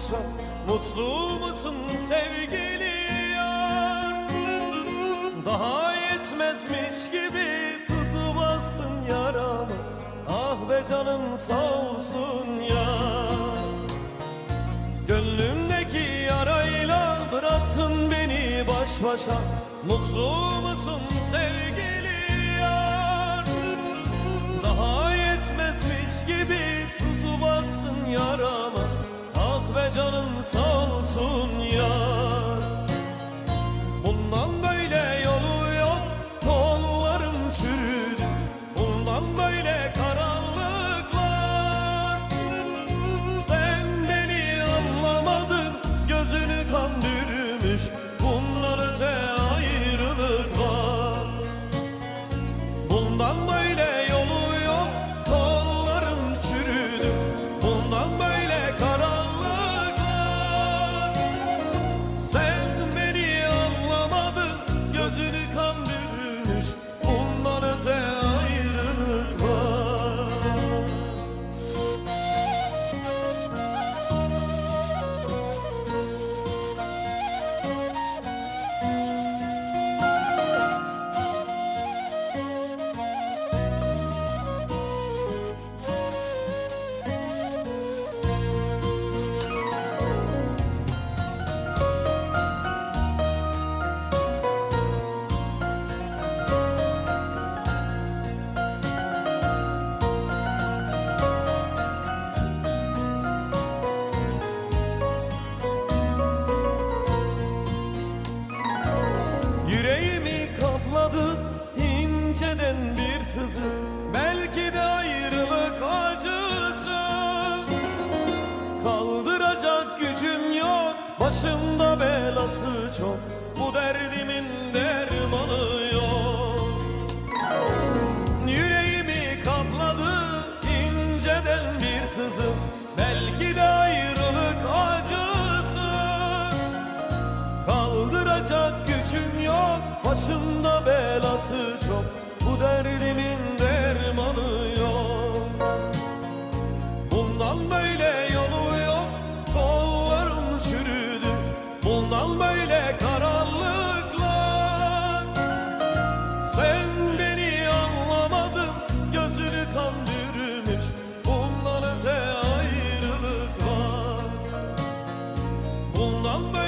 başa. Mutlu musun sevgili yar? Daha yetmezmiş gibi tuzu bastın yarama. Ah be canın sağ olsun ya. Gönlümdeki yarayla bıraktın beni baş başa. Mutlu musun sevgili yar? Daha yetmezmiş gibi tuzu bassın yarama. Ah be canın sağ olsun yar. Bundan böyle yolu yok, kollarım çürüdü. Bundan böyle karanlıklar. Sen beni anlamadın, gözünü kandırmış. Bundan öte ayrılık var. Bundan böyle yolu yok, kollarım çürüdü. Bundan böyle karanlıklar. Sen beni anlamadın, gözünü kandırmış. Bundan öte ayrılık var. Yüreğimi kapladı inceden bir sızı. Belki de ayrılık acısı. Kaldıracak gücüm yok, başımda belası çok. Bu derdimin dermanı yok. Yüreğimi kapladı inceden bir sızı. Belki de ayrılık acısı. Kaldıracak gücüm yok, başımda belası çok. Bu derdimin dermanı yok. Bundan böyle yolu yok, kollarım çürüdü. Bundan böyle karanlıklar. Sen beni anlamadın, gözünü kandırmış. Bundan öte ayrılık var. Bundan böyle